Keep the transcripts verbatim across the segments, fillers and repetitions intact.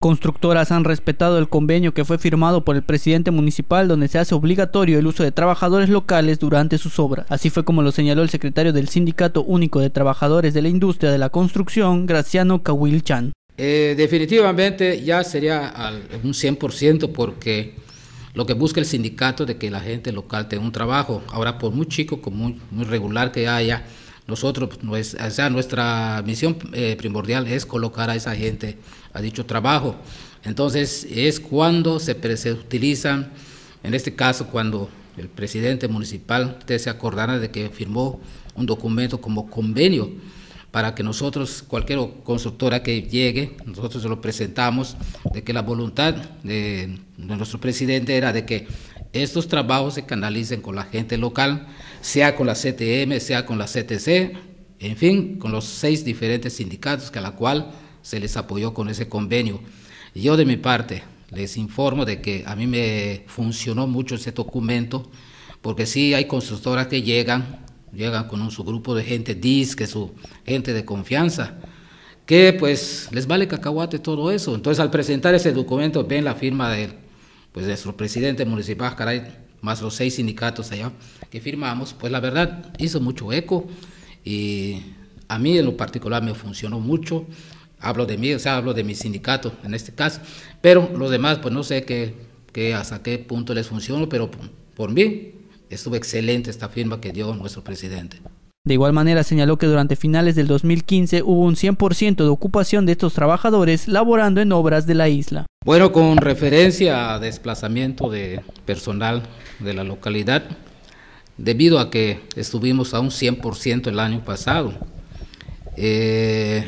Constructoras han respetado el convenio que fue firmado por el presidente municipal, donde se hace obligatorio el uso de trabajadores locales durante sus obras. Así fue como lo señaló el secretario del Sindicato Único de Trabajadores de la Industria de la Construcción, Graciano Cahuilchan. Eh, definitivamente ya sería al, un cien por ciento, porque lo que busca el sindicato de que la gente local tenga un trabajo. Ahora, por muy chico, como muy, muy regular que haya, nosotros, pues, o sea, nuestra misión eh, primordial es colocar a esa gente a dicho trabajo. Entonces, es cuando se, se utilizan, en este caso, cuando el presidente municipal, ustedes se acordarán de que firmó un documento como convenio para que nosotros, cualquier constructora que llegue, nosotros se lo presentamos, de que la voluntad de, de nuestro presidente era de que estos trabajos se canalicen con la gente local, sea con la C T M, sea con la C T C, en fin, con los seis diferentes sindicatos que a la cual se les apoyó con ese convenio. Yo de mi parte les informo de que a mí me funcionó mucho ese documento, porque sí hay constructoras que llegan, llegan con un subgrupo de gente, disque, su gente de confianza, que pues les vale cacahuate todo eso. Entonces, al presentar ese documento, ven la firma del pues nuestro presidente municipal, caray, más los seis sindicatos allá que firmamos, pues la verdad hizo mucho eco, y a mí en lo particular me funcionó mucho. Hablo de mí, o sea, hablo de mi sindicato en este caso, pero los demás, pues no sé qué, qué hasta qué punto les funcionó, pero por, por mí estuvo excelente esta firma que dio nuestro presidente. De igual manera señaló que durante finales del dos mil quince hubo un cien por ciento de ocupación de estos trabajadores laborando en obras de la isla. Bueno, con referencia a desplazamiento de personal de la localidad, debido a que estuvimos a un cien por ciento el año pasado, eh,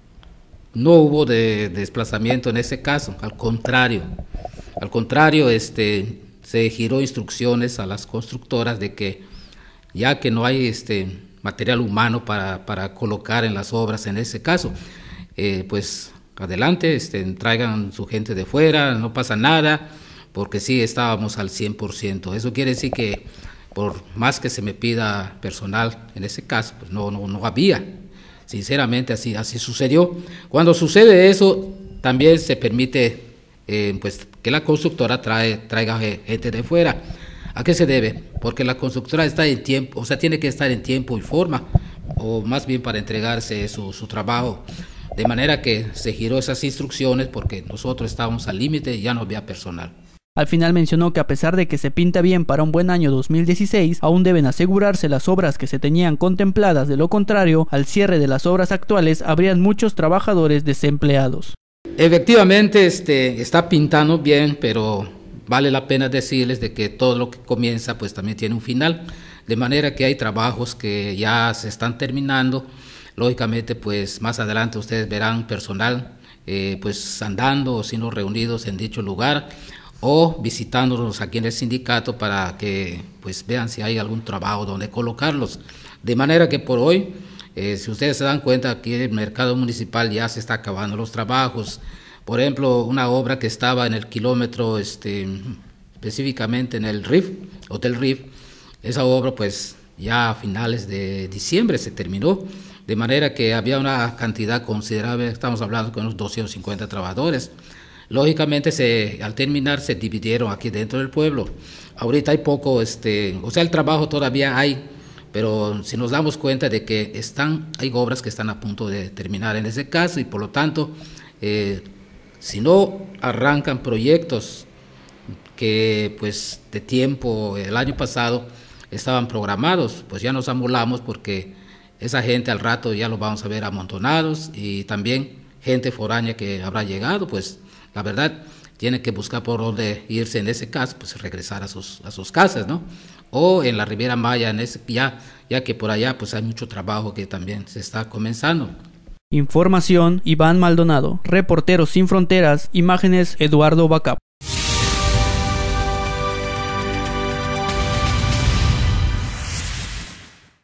no hubo de, de desplazamiento en ese caso, al contrario, al contrario, este, se giró instrucciones a las constructoras de que ya que no hay este material humano para, para colocar en las obras en ese caso, eh, pues adelante, este, traigan su gente de fuera, no pasa nada, porque sí estábamos al cien por ciento. Eso quiere decir que por más que se me pida personal en ese caso, pues no, no, no había. Sinceramente así, así sucedió. Cuando sucede eso, también se permite eh, pues, que la constructora trae, traiga gente de fuera. ¿A qué se debe? Porque la constructora está en tiempo, o sea, tiene que estar en tiempo y forma, o más bien para entregarse su, su trabajo. De manera que se giró esas instrucciones porque nosotros estábamos al límite y ya no había personal. Al final mencionó que a pesar de que se pinta bien para un buen año dos mil dieciséis, aún deben asegurarse las obras que se tenían contempladas, de lo contrario, al cierre de las obras actuales habrían muchos trabajadores desempleados. Efectivamente, este, está pintando bien, pero vale la pena decirles de que todo lo que comienza pues también tiene un final, de manera que hay trabajos que ya se están terminando. Lógicamente, pues más adelante ustedes verán personal eh, pues andando o siendo reunidos en dicho lugar, o visitándonos aquí en el sindicato para que pues vean si hay algún trabajo donde colocarlos. De manera que por hoy, eh, si ustedes se dan cuenta, aquí en el mercado municipal ya se está acabando los trabajos. Por ejemplo, una obra que estaba en el kilómetro, este, específicamente en el R I F, Hotel R I F, esa obra pues ya a finales de diciembre se terminó, de manera que había una cantidad considerable, estamos hablando con unos doscientos cincuenta trabajadores. Lógicamente, se, al terminar, se dividieron aquí dentro del pueblo. Ahorita hay poco, este, o sea, el trabajo todavía hay, pero si nos damos cuenta de que están, hay obras que están a punto de terminar en ese caso, y por lo tanto, eh, si no arrancan proyectos que pues de tiempo, el año pasado, estaban programados, pues ya nos amolamos, porque esa gente al rato ya lo vamos a ver amontonados, y también gente foránea que habrá llegado, pues la verdad tiene que buscar por dónde irse en ese caso, pues regresar a sus, a sus casas, ¿no? O en la Riviera Maya, en ese, ya, ya que por allá pues hay mucho trabajo que también se está comenzando. Información, Iván Maldonado. Reporteros Sin Fronteras. Imágenes, Eduardo Bacap.